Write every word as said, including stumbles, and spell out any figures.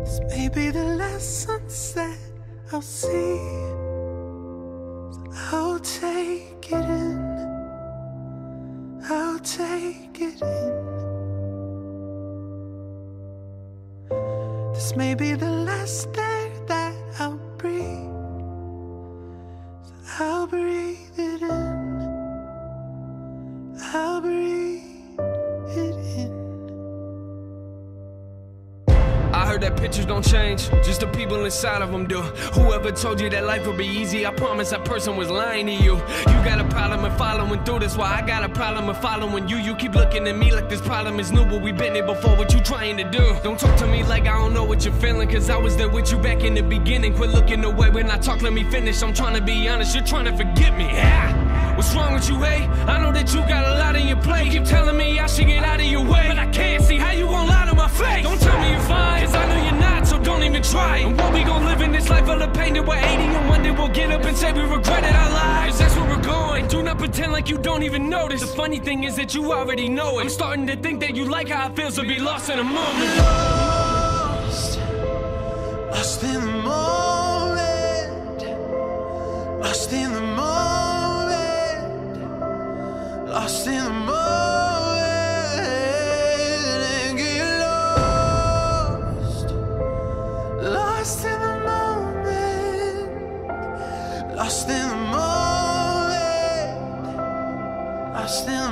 This may be the last sunset I'll see, so I'll take it in, I'll take it in. This may be the last air that I'll breathe, so I'll breathe it in, I'll breathe it in. I heard that pictures don't change, just the people inside of them do. Whoever told you that life would be easy, I promise that person was lying to you. You got a problem with following through, that's why I got a problem with following you. You keep looking at me like this problem is new, but we been here before. What you trying to do? Don't talk to me like I don't know what you're feeling, cause I was there with you back in the beginning. Quit looking away when I talk, let me finish. I'm trying to be honest, you're trying to forget me. Yeah. What's wrong with you, hey? I know that you got a lot on your plate. You keep telling me I should get out of your way, but I can't see how you gon' lie to my face. Don't tell me you're fine, cause I know you're not, so don't even try. And what we gon' live in this life full of pain that we're eighty, and one day we'll get up and say we regretted our lives. That's where we're going. Do not pretend like you don't even notice. The funny thing is that you already know it. I'm starting to think that you like how it feels to be lost in a moment. Lost, lost in the moment, lost in the moment, lost in the moment, and get lost, lost in the moment, lost in the moment, lost in